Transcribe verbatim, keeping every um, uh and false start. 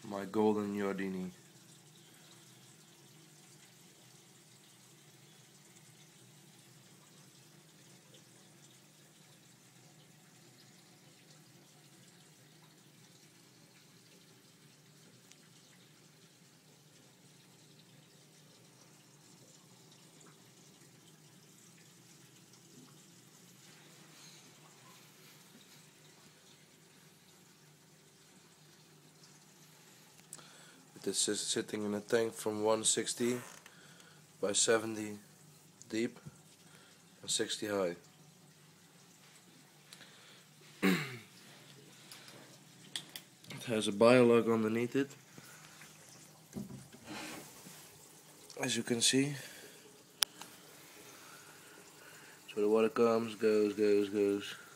my golden jardini. This is sitting in a tank from one sixty by seventy deep and sixty high. It has a biolog underneath it, as you can see. So the water comes, goes, goes, goes.